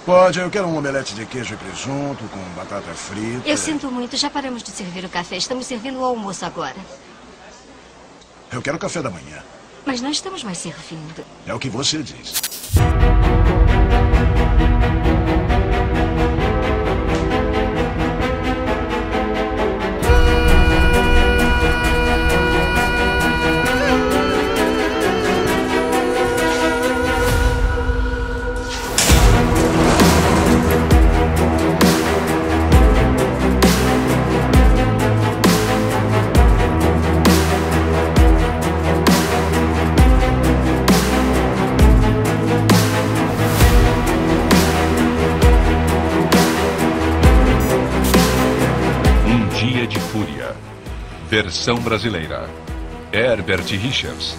Pode, eu quero um omelete de queijo e presunto com batata frita. Eu sinto muito, já paramos de servir o café. Estamos servindo o almoço agora. Eu quero café da manhã. Mas não estamos mais servindo. É o que você diz. Dia de Fúria. Versão brasileira. Herbert Richards.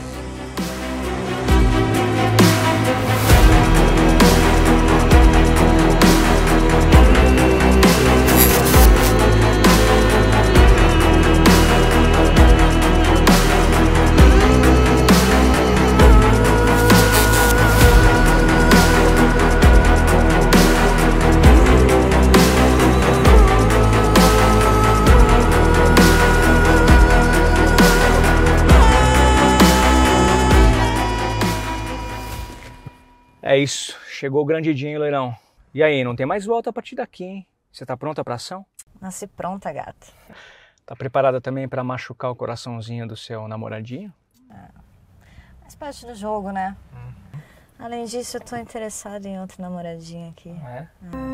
É isso, chegou o grande dia, hein, Leirão? E aí, não tem mais volta a partir daqui, hein? Você tá pronta pra ação? Nasci pronta, gata. Tá preparada também pra machucar o coraçãozinho do seu namoradinho? Faz parte do jogo, né? Além disso, eu tô interessada em outro namoradinho aqui. É?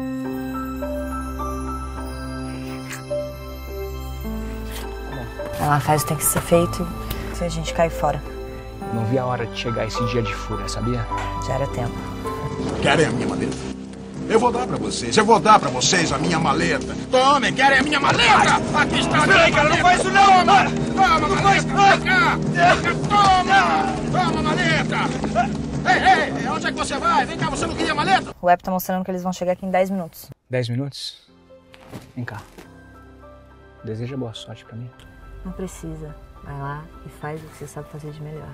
Ela faz o que tem que ser feito se a gente cair fora. Não vi a hora de chegar esse dia de fúria, sabia? Já era tempo. Querem a minha maleta? Eu vou dar pra vocês. Eu vou dar pra vocês a minha maleta. Tomem, querem a minha maleta? Aqui está a minha maleta. Cara, não faz isso não, mano. Toma, maleta. Vem cá. Toma, maleta. Ei, onde é que você vai? Vem cá, você não queria maleta? O app tá mostrando que eles vão chegar aqui em 10 minutos. 10 minutos? Vem cá. Deseja boa sorte pra mim. Não precisa. Vai lá e faz o que você sabe fazer de melhor.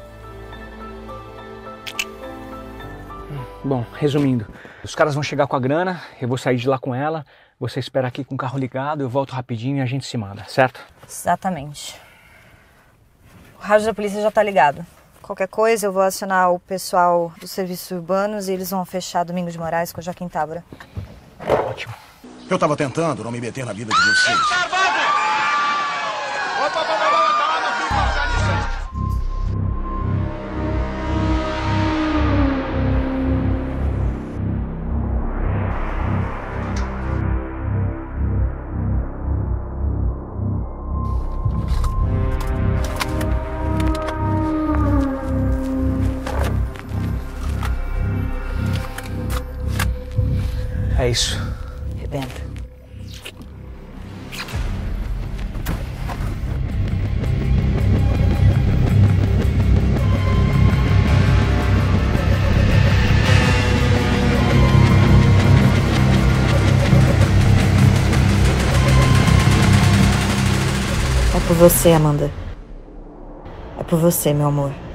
Bom, resumindo, os caras vão chegar com a grana, eu vou sair de lá com ela, você espera aqui com o carro ligado, eu volto rapidinho e a gente se manda, certo? Exatamente. O rádio da polícia já tá ligado. Qualquer coisa eu vou acionar o pessoal dos serviços urbanos e eles vão fechar Domingos de Moraes com o Joaquim Távora. Ótimo. Eu tava tentando não me meter na vida de vocês. É isso. Rebenta. É por você, Amanda. É por você, meu amor.